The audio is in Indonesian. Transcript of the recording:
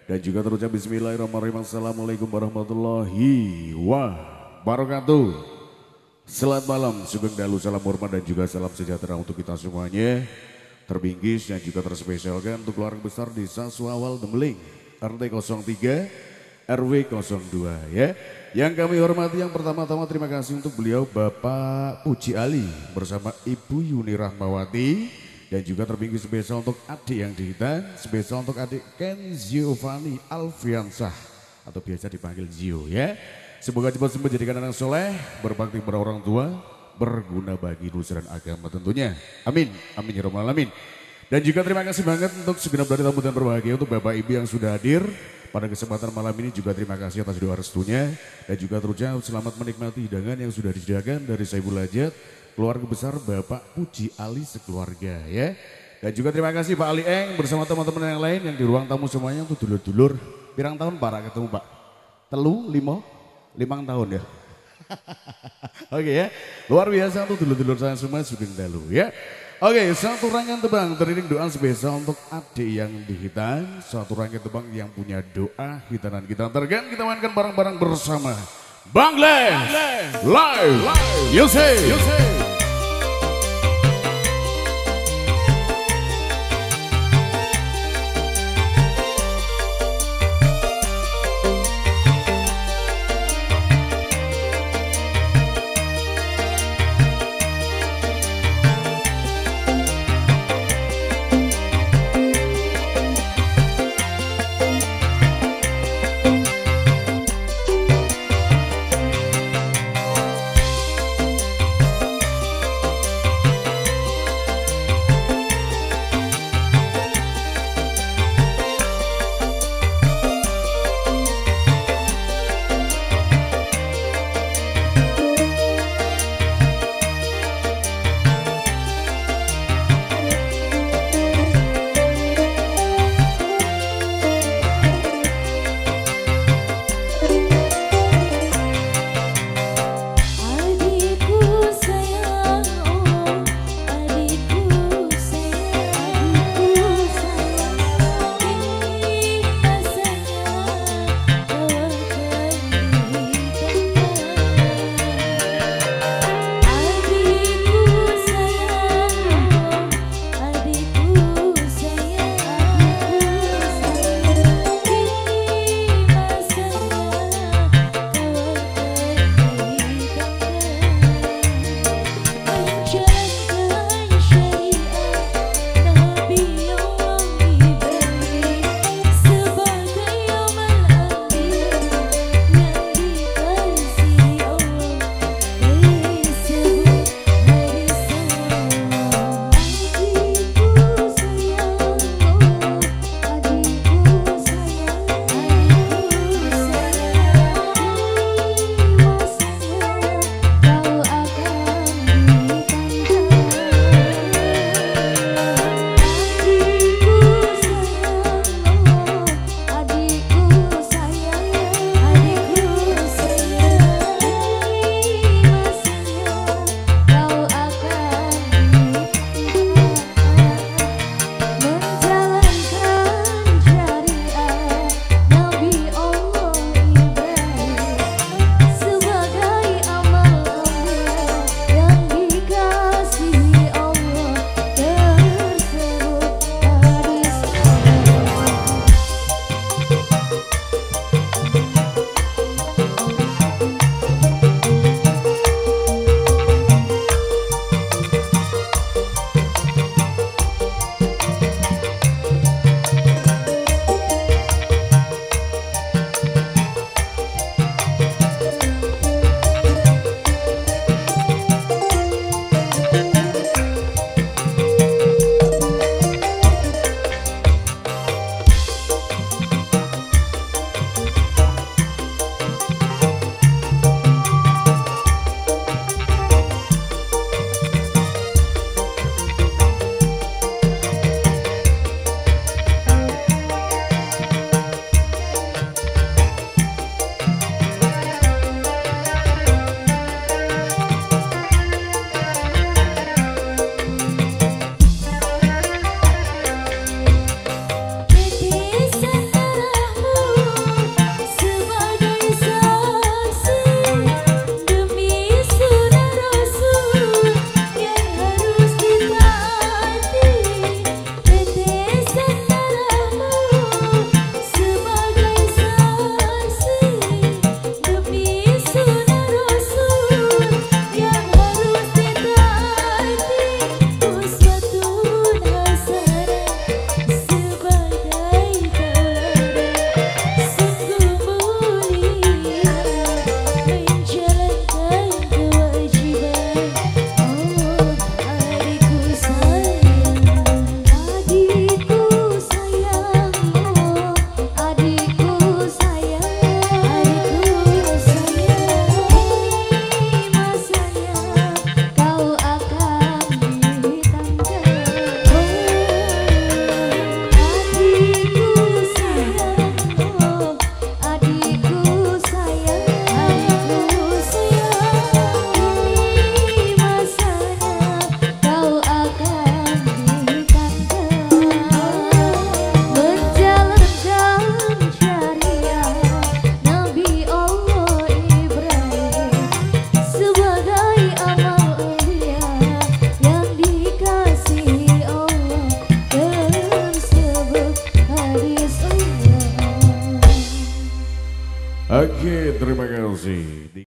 Dan juga terucap bismillahirrahmanirrahim. Assalamualaikum warahmatullahi wabarakatuh. Selamat malam, sugeng dalu, salam hormat dan juga salam sejahtera untuk kita semuanya. Terbingkis dan juga terspesialkan untuk keluarga besar Desa Suawal Dembeling, RT 03 RW 02 ya. Yang kami hormati yang pertama-tama terima kasih untuk beliau Bapak Puji Ali bersama Ibu Yuni Rahmawati. Dan juga terbingkis spesial untuk adik yang dihitan, spesial untuk adik Ken Giovanni Alfiansah atau biasa dipanggil Gio ya. Semoga cepat sembuh jadikan anak soleh, berbakti pada orang tua, berguna bagi nusa dan agama tentunya. Amin, amin ya rabbal alamin. Dan juga terima kasih banget untuk segenap dari tamu dan berbahagia untuk Bapak Ibu yang sudah hadir pada kesempatan malam ini. Juga terima kasih atas doa restunya dan juga terucap selamat menikmati hidangan yang sudah disediakan dari Saiful Hajat, keluarga besar Bapak Puji Ali sekeluarga ya. Dan juga terima kasih Pak Ali Eng bersama teman-teman yang lain yang di ruang tamu semuanya untuk dulur-dulur. Pirang tahun para ketemu Pak? Telu, limang tahun ya. Oke ya, luar biasa untuk dulur-dulur saya semua sugeng dalu ya. Oke, satu rangkaian tebang teriring doa spesial untuk adik yang dihitan. Satu rangkaian tebang yang punya doa hitanan kita antarkan, kita mainkan bareng-bareng bersama Bang Les Live Music. Oke, terima kasih.